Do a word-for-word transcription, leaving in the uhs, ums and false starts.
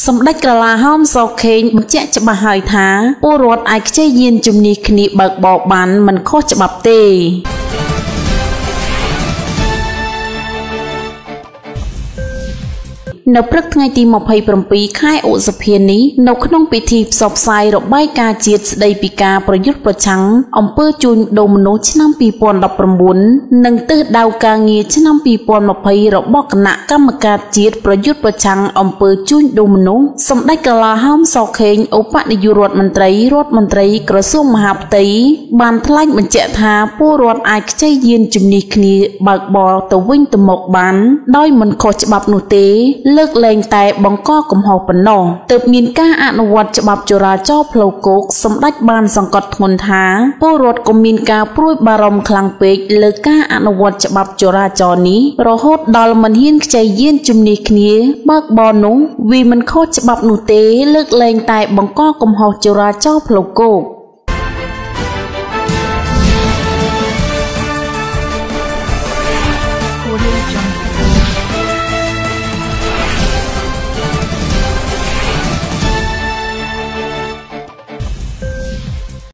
សម្ដេចក្រឡាហោមសខេងបញ្ជាក់ច្បាស់ហើយថាពលរដ្ឋអាចខ្ចីយានជំនិះគ្នាបើកបរបានមិនខុសច្បាប់ទេនៅព្រឹកថ្ងៃទីម្ភៃប្រាំពីរខែឧសភានេះនៅក្នុងពិធីផ្សព្វផ្សាយរបាយការណ៍ជាតិស្ដីពីការប្រយុទ្ធប្រឆាំងអំពើជួញដូរមនុស្សឆ្នាំពីរពាន់ដប់ប្រាំបួននិងទិសដៅការងារឆ្នាំពីរពាន់ម្ភៃរបស់គណៈកម្មការជាតិប្រយុទ្ធប្រឆាំងអំពើជួញដូរមនុស្សសម្ដេចក្រឡាហោមសខេងឧបនាយករដ្ឋមន្ត្រីរដ្ឋមន្ត្រីក្រសួងមហាផ្ទៃបានថ្លែងបញ្ជាក់ថាពលរដ្ឋអាចខ្ចីយានជំនិះគ្នាបើកបរទៅវិញទៅមកបានដោយមិនខុសច្បាប់នោះទេលើកលែងតែបង្កកំហុសប៉ុណ្ណោះទើបមានការអនុវត្តច្បាប់ចរាចរណ៍ផ្លូវគោកសម្ដេចបានសង្កត់ធ្ងន់ថាពលរដ្ឋក៏មានការព្រួយបារម្ភខ្លាំងពេកលើការអនុវត្តច្បាប់ចរាចរណ៍នេះរហូតដល់មិនហ៊ានខ្ចីយានជំនិះគ្នាបើកបរនោះវាមិនខុសច្បាប់នោះទេលើកលែងតែបង្កកំហុសចរាចរណ៍ផ្លូវគោក